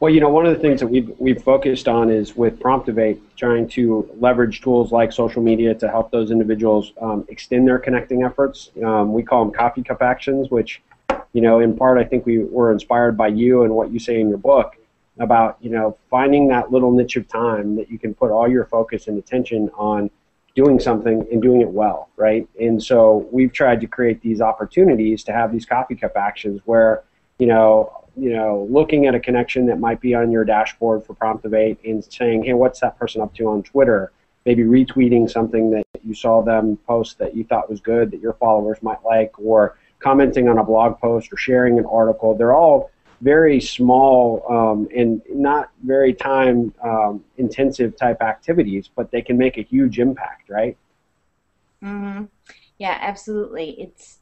Well, one of the things that we've focused on is with Promptivate, trying to leverage tools like social media to help those individuals extend their connecting efforts. We call them coffee cup actions, which, in part, I think we were inspired by you and what you say in your book about, finding that little niche of time that you can put all your focus and attention on doing something and doing it well, right? And so we've tried to create these opportunities to have these coffee cup actions where, looking at a connection that might be on your dashboard for Promptivate and saying, hey, what's that person up to on Twitter? Maybe retweeting something that you saw them post that you thought was good that your followers might like, or commenting on a blog post or sharing an article. They're all very small and not very time intensive type activities, but they can make a huge impact, right? Mm-hmm. Yeah, absolutely. It's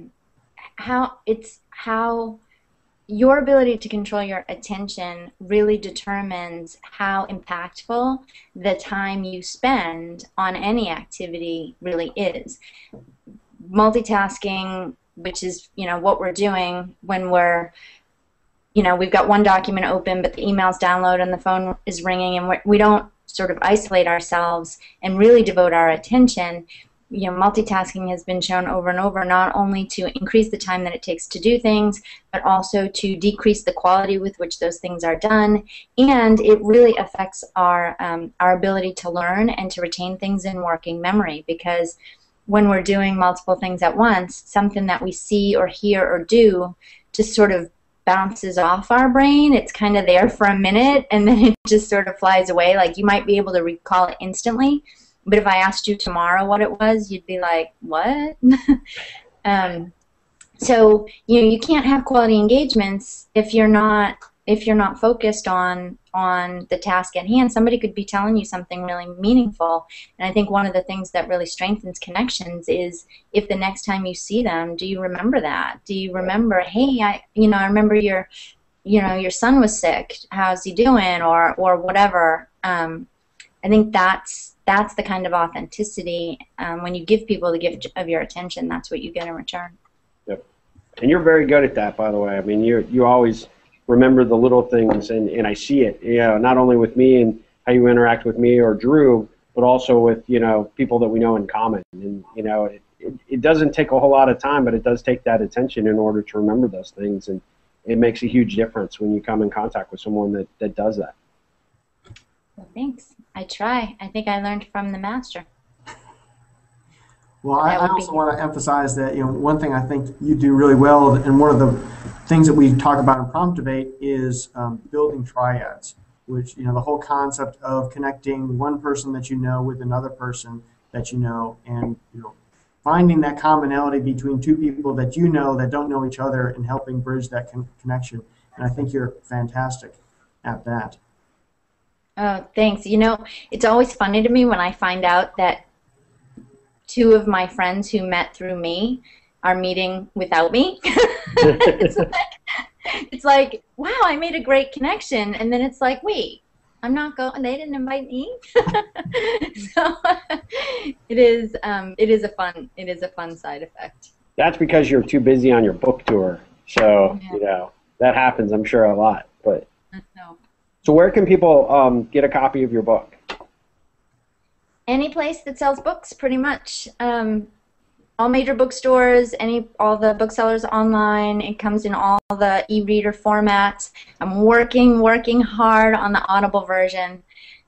how your ability to control your attention really determines how impactful the time you spend on any activity really is. Multitasking, which is what we're doing when we're we've got one document open, but the email's download and the phone is ringing, and we don't sort of isolate ourselves and really devote our attention. Multitasking has been shown over and over not only to increase the time that it takes to do things, but also to decrease the quality with which those things are done, and it really affects our ability to learn and to retain things in working memory, because when we're doing multiple things at once, something that we see or hear or do just sort of bounces off our brain. It's kind of there for a minute, and then it just sort of flies away. Like, you might be able to recall it instantly, but if I asked you tomorrow what it was, you'd be like, what? So you can't have quality engagements if you're not focused on the task at hand. Somebody could be telling you something really meaningful, and I think one of the things that really strengthens connections is if the next time you see them, do you remember that? Do you remember, hey, I remember your son was sick. How's he doing? Or whatever. I think that's the kind of authenticity. When you give people the gift of your attention, that's what you get in return. Yep. And you're very good at that, by the way. I mean, you always remember the little things, and I see it, not only with me and how you interact with me or Drew, but also with, people that we know in common. And, it doesn't take a whole lot of time, but it does take that attention in order to remember those things. And it makes a huge difference when you come in contact with someone that does that. Well, thanks. I try. I think I learned from the master. Well, I also want to emphasize that one thing I think you do really well, and one of the things that we talk about in Promptivate is building triads, which the whole concept of connecting one person that you know with another person that you know, and finding that commonality between two people that that don't know each other, and helping bridge that connection. And I think you're fantastic at that. Oh, thanks. It's always funny to me when I find out that two of my friends who met through me are meeting without me. It's like, wow, I made a great connection, and then it's like, wait, I'm not going. They didn't invite me. So it is a fun side effect. That's because you're too busy on your book tour. So that happens, I'm sure, a lot. But no. So where can people get a copy of your book? Any place that sells books, pretty much. All major bookstores, all the booksellers online. It comes in all the e-reader formats. I'm working hard on the Audible version.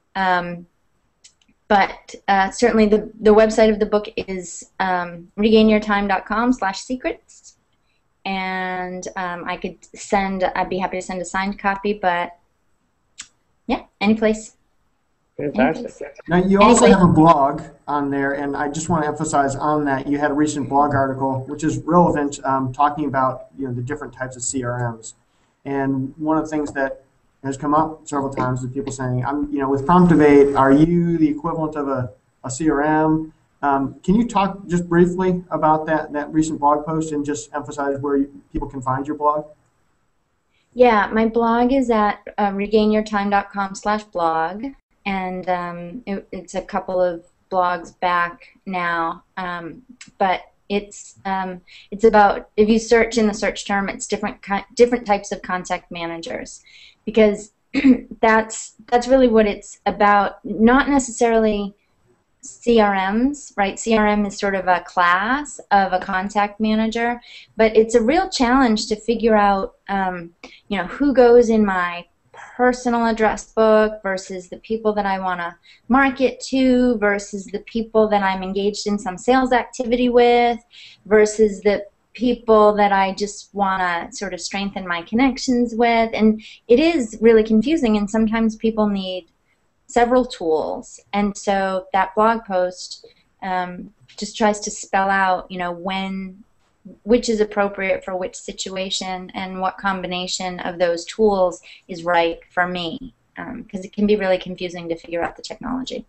But certainly the website of the book is regainyourtime.com/secrets. And I'd be happy to send a signed copy, but yeah, any place. Fantastic. Now, you also have a blog on there, and I just want to emphasize on that you had a recent blog article, which is relevant, talking about the different types of CRMs. And one of the things that has come up several times is people saying, with Promptivate, are you the equivalent of a CRM? Can you talk just briefly about that recent blog post and just emphasize where people can find your blog? Yeah, my blog is at regainyourtime.com/blog. And it's a couple of blogs back now, but it's about, if you search in the search term, it's different types of contact managers, because that's really what it's about. Not necessarily CRMs, right? CRM is sort of a class of a contact manager, but it's a real challenge to figure out, who goes in my personal address book versus the people that I want to market to versus the people that I'm engaged in some sales activity with versus the people that I just want to sort of strengthen my connections with. And it is really confusing, and sometimes people need several tools, and so that blog post just tries to spell out, which is appropriate for which situation and what combination of those tools is right for me, because it can be really confusing to figure out the technology.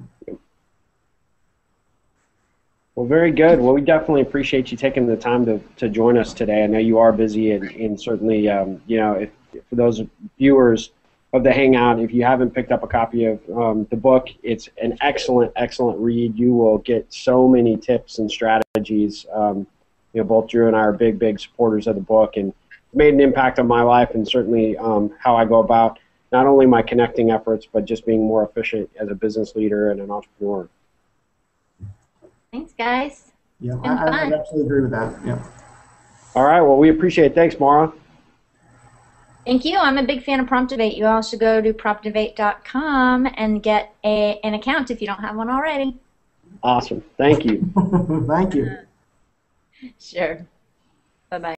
Well, very good. Well, we definitely appreciate you taking the time to join us today. I know you are busy, and certainly, if for those viewers of the Hangout, if you haven't picked up a copy of the book, it's an excellent, excellent read. You will get so many tips and strategies. Both Drew and I are big, big supporters of the book, and it's made an impact on my life and certainly how I go about not only my connecting efforts, but just being more efficient as a business leader and an entrepreneur. Thanks, guys. Yeah, I absolutely agree with that. Yeah. All right. Well, we appreciate it. Thanks, Maura. Thank you. I'm a big fan of Promptivate. You all should go to promptivate.com and get an account if you don't have one already. Awesome. Thank you. Thank you. Sure. Bye-bye.